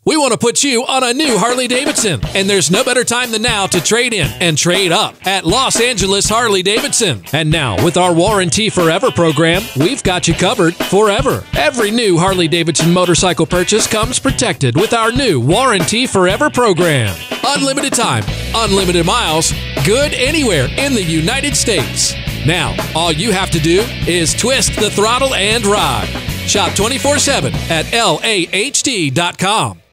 We want to put you on a new Harley-Davidson, and there's no better time than now to trade in and trade up at Los Angeles Harley-Davidson. And now, with our Warranty Forever program, we've got you covered forever. Every new Harley-Davidson motorcycle purchase comes protected with our new Warranty Forever program. Unlimited time, unlimited miles, good anywhere in the United States. Now, all you have to do is twist the throttle and ride. Shop 24/7 at lahd.com.